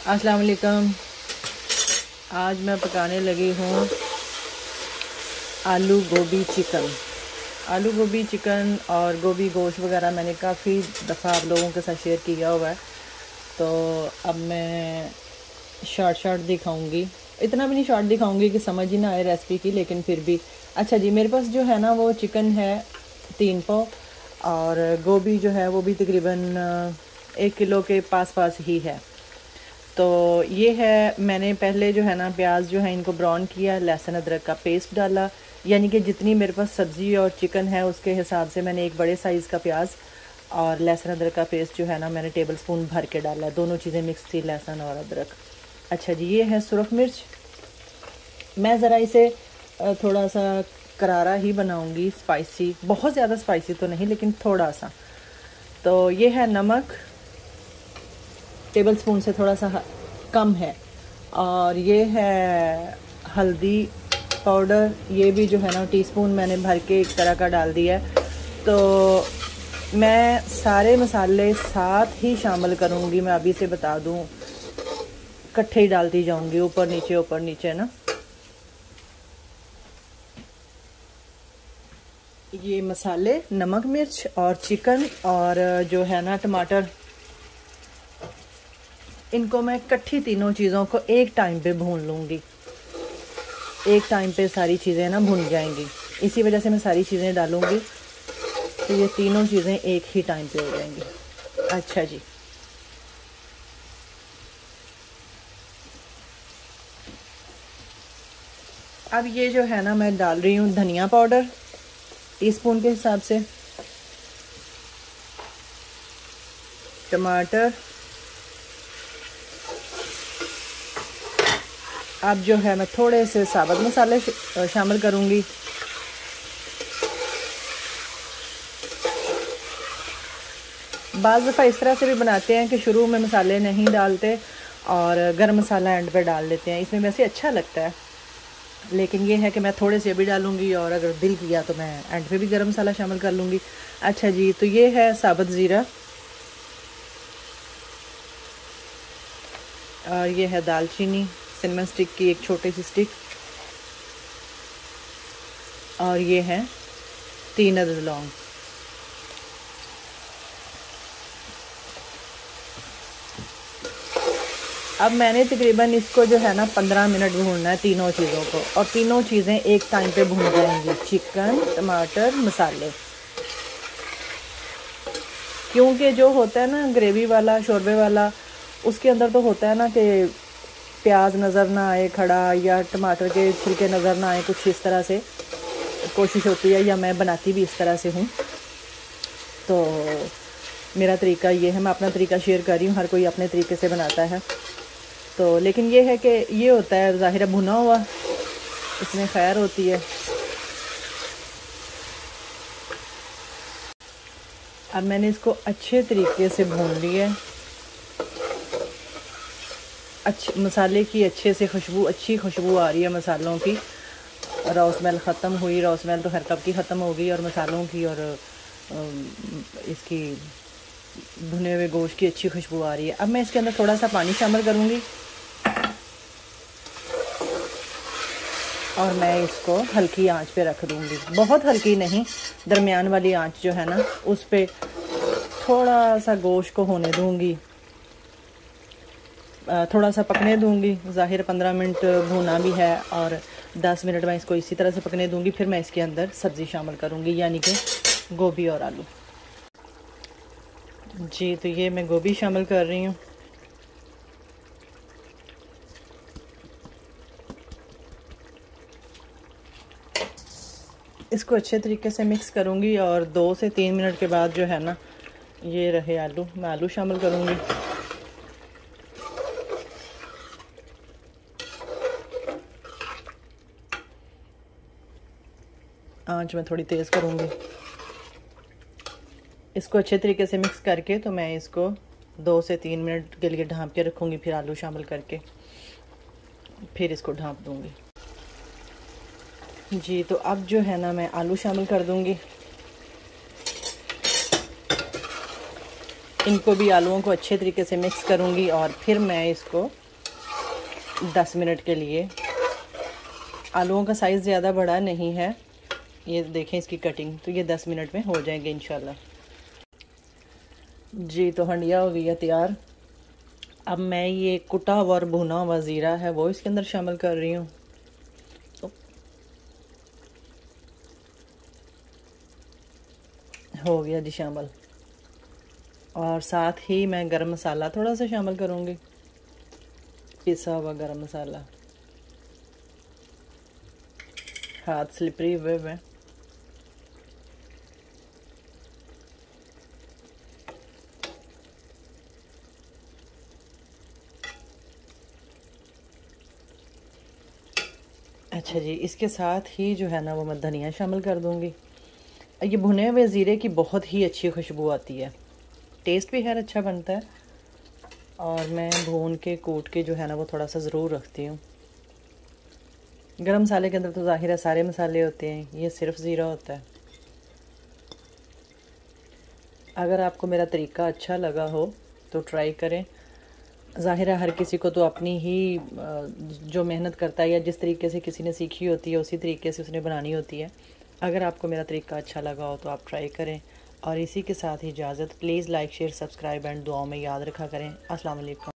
अस्सलाम वालेकुम। आज मैं पकाने लगी हूँ आलू गोभी चिकन। आलू गोभी चिकन और गोभी गोश्त वगैरह मैंने काफ़ी दफ़ा आप लोगों के साथ शेयर किया हुआ है, तो अब मैं शॉर्ट दिखाऊंगी। इतना भी नहीं शॉर्ट दिखाऊंगी कि समझ ही ना आए रेसिपी की, लेकिन फिर भी। अच्छा जी, मेरे पास जो है ना वो चिकन है 3 पाव, और गोभी जो है वो भी तकरीबन 1 किलो के पास ही है। तो ये है, मैंने पहले जो है ना प्याज जो है इनको ब्राउन किया, लहसुन अदरक का पेस्ट डाला, यानी कि जितनी मेरे पास सब्ज़ी और चिकन है उसके हिसाब से मैंने एक बड़े साइज़ का प्याज और लहसुन अदरक का पेस्ट जो है ना मैंने टेबल स्पून भर के डाला है। दोनों चीज़ें मिक्स थी, लहसुन और अदरक। अच्छा जी, ये है सुरख मिर्च। मैं ज़रा इसे थोड़ा सा करारा ही बनाऊंगी, स्पाइसी, बहुत ज़्यादा स्पाइसी तो नहीं लेकिन थोड़ा सा। तो ये है नमक, टेबल स्पून से थोड़ा सा कम है, और ये है हल्दी पाउडर, ये भी जो है ना टीस्पून मैंने भर के एक तरह का डाल दिया है। तो मैं सारे मसाले साथ ही शामिल करूँगी, मैं अभी से बता दूँ, इकट्ठे ही डालती जाऊँगी, ऊपर नीचे ना। ये मसाले, नमक मिर्च और चिकन और जो है ना टमाटर, इनको मैं इकट्ठी तीनों चीज़ों को एक टाइम पे भून लूँगी। एक टाइम पे सारी चीज़ें ना भुन जाएंगी, इसी वजह से मैं सारी चीज़ें डालूँगी, तो ये तीनों चीज़ें एक ही टाइम पे हो जाएंगी। अच्छा जी, अब ये जो है ना मैं डाल रही हूँ धनिया पाउडर टीस्पून के हिसाब से, टमाटर, अब जो है मैं थोड़े से साबुत मसाले शामिल करूँगी। बाज़ दफ़ा इस तरह से भी बनाते हैं कि शुरू में मसाले नहीं डालते और गरम मसाला एंड पे डाल देते हैं, इसमें वैसे अच्छा लगता है, लेकिन ये है कि मैं थोड़े से भी डालूँगी और अगर दिल किया तो मैं एंड पे भी गरम मसाला शामिल कर लूँगी। अच्छा जी, तो ये है साबुत ज़ीरा, और ये है दालचीनी सिनेमन स्टिक की एक छोटी सी स्टिक, और ये है 3 अदद लौंग। अब मैंने तकरीबन इसको जो है ना 15 मिनट भूनना है तीनों चीज़ों को, और तीनों चीज़ें एक टाइम पे भून जाएंगी, चिकन, टमाटर, मसाले। क्योंकि जो होता है ना ग्रेवी वाला, शोरबे वाला, उसके अंदर तो होता है ना कि प्याज नज़र ना आए खड़ा, या टमाटर के छिलके नज़र ना आए, कुछ इस तरह से कोशिश होती है, या मैं बनाती भी इस तरह से हूँ। तो मेरा तरीका ये है, मैं अपना तरीका शेयर कर रही हूँ, हर कोई अपने तरीके से बनाता है। तो लेकिन ये है कि ये होता है ज़ाहिर भुना हुआ, इसमें खैर होती है। अब मैंने इसको अच्छे तरीके से भून लिया है, अच्छे मसाले की अच्छे से खुशबू, अच्छी खुशबू आ रही है मसालों की। रॉ स्मेल ख़त्म हुई, रॉ स्मेल तो हर कब की ख़त्म हो गई, और मसालों की और इसकी भुने हुए गोश्त की अच्छी खुशबू आ रही है। अब मैं इसके अंदर थोड़ा सा पानी शामिल करूँगी, और मैं इसको हल्की आंच पे रख दूँगी, बहुत हल्की नहीं, दरमियान वाली आंच जो है ना उस पे थोड़ा सा गोश्त को होने दूँगी, थोड़ा सा पकने दूँगी। ज़ाहिर 15 मिनट भूना भी है, और 10 मिनट मैं इसको इसी तरह से पकने दूँगी। फिर मैं इसके अंदर सब्ज़ी शामिल करूँगी, यानी कि गोभी और आलू। जी, तो ये मैं गोभी शामिल कर रही हूँ। इसको अच्छे तरीके से मिक्स करूँगी, और 2 से 3 मिनट के बाद जो है ना ये रहे आलू, मैं आलू शामिल करूँगी। आंच मैं थोड़ी तेज़ करूँगी। इसको अच्छे तरीके से मिक्स करके तो मैं इसको 2 से 3 मिनट के लिए ढाँप के रखूँगी, फिर आलू शामिल करके फिर इसको ढाँप दूँगी। जी, तो अब जो है ना मैं आलू शामिल कर दूँगी। इनको भी आलूओं को अच्छे तरीके से मिक्स करूँगी और फिर मैं इसको 10 मिनट के लिए, आलूओं का साइज़ ज़्यादा बड़ा नहीं है, ये देखें इसकी कटिंग, तो ये 10 मिनट में हो जाएंगे इंशाल्लाह। जी तो हंडिया हो गई है तैयार। अब मैं ये कुटा हुआ और भुना हुआ ज़ीरा है वो इसके अंदर शामिल कर रही हूँ। हो गया जी शामिल। और साथ ही मैं गरम मसाला थोड़ा सा शामिल करूँगी, पिसा हुआ गरम मसाला। हाथ स्लिपरी हुए हुए। अच्छा जी, इसके साथ ही जो है ना वो मैं धनिया शामिल कर दूँगी। ये भुने हुए ज़ीरे की बहुत ही अच्छी खुशबू आती है, टेस्ट भी खैर अच्छा बनता है। और मैं भून के कूट के जो है ना वो थोड़ा सा ज़रूर रखती हूँ। गरम मसाले के अंदर तो ज़ाहिर है सारे मसाले होते हैं, ये सिर्फ ज़ीरा होता है। अगर आपको मेरा तरीका अच्छा लगा हो तो ट्राई करें। ज़ाहिर है हर किसी को तो अपनी ही जो मेहनत करता है या जिस तरीके से किसी ने सीखी होती है उसी तरीके से उसने बनानी होती है। अगर आपको मेरा तरीका अच्छा लगा हो तो आप ट्राई करें। और इसी के साथ ही इजाज़त। Please like share subscribe and दुआओं में याद रखा करें। अस्सलाम वालेकुम।